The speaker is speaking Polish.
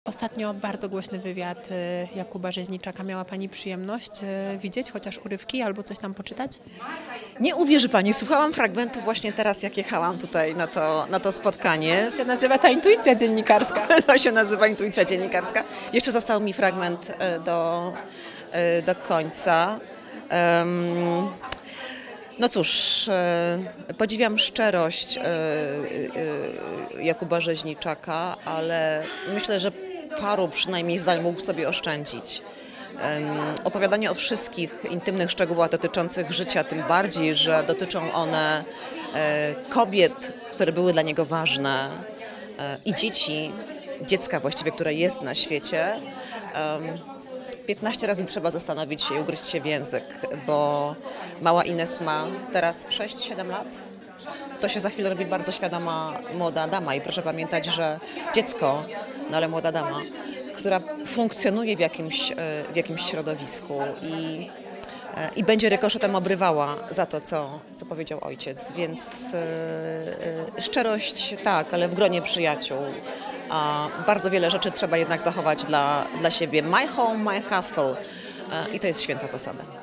Ostatnio bardzo głośny wywiad Jakuba Rzeźniczaka. Miała Pani przyjemność widzieć chociaż urywki albo coś tam poczytać? Nie uwierzy Pani, słuchałam fragmentu właśnie teraz, jak jechałam tutaj na to spotkanie. To się nazywa ta intuicja dziennikarska. To się nazywa intuicja dziennikarska. Jeszcze został mi fragment do końca. No cóż, podziwiam szczerość Jakuba Rzeźniczaka, ale myślę, że paru przynajmniej zdań mógł sobie oszczędzić. Opowiadanie o wszystkich intymnych szczegółach dotyczących życia, tym bardziej, że dotyczą one kobiet, które były dla niego ważne i dziecka właściwie, które jest na świecie. 15 razy trzeba zastanowić się i ugryźć się w język, bo mała Ines ma teraz 6-7 lat. To się za chwilę robi bardzo świadoma młoda dama i proszę pamiętać, że dziecko, no ale młoda dama, która funkcjonuje w jakimś środowisku i będzie rykoszetem obrywała za to, co powiedział ojciec. Więc szczerość tak, ale w gronie przyjaciół. A bardzo wiele rzeczy trzeba jednak zachować dla siebie. My home, my castle. I to jest święta zasada.